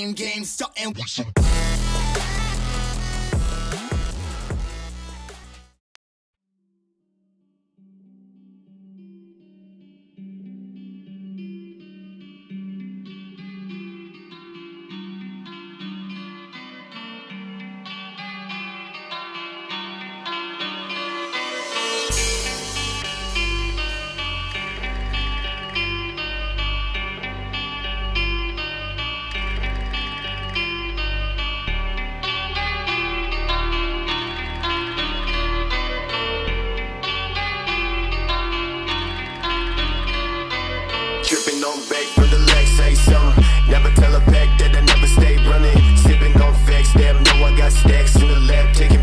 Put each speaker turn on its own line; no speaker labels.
blame game, starting with some.
Tripping on back for the legs, say something. Never tell a pack that I never stay running. Sipping on facts, damn, know I got stacks in the lab, taking